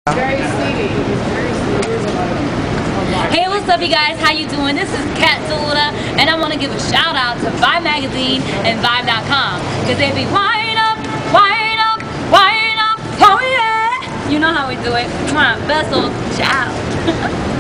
Very sweet. Hey, what's up, you guys? How you doing? This is Deluna, and I want to give a shout out to Vibe Magazine and Vibe.com because they be wiring up, oh yeah. You know how we do it. Come on, vessel, ciao.